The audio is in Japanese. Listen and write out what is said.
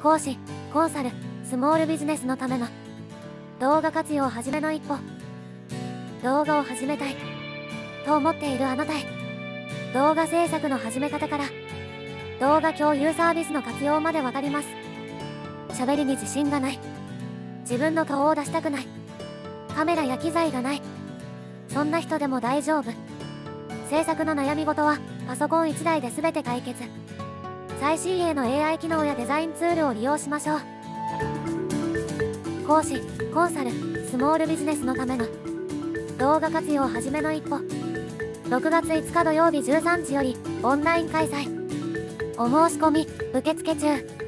講師、コンサル、スモールビジネスのための動画活用はじめの一歩。動画を始めたいと思っているあなたへ、動画制作の始め方から動画共有サービスの活用までわかります。喋りに自信がない、自分の顔を出したくない、カメラや機材がない、そんな人でも大丈夫。制作の悩み事はパソコン1台で全て解決。最新鋭の AI 機能やデザインツールを利用しましょう。講師、コンサル、スモールビジネスのための動画活用はじめの一歩。6月5日土曜日13時よりオンライン開催。お申し込み受付中。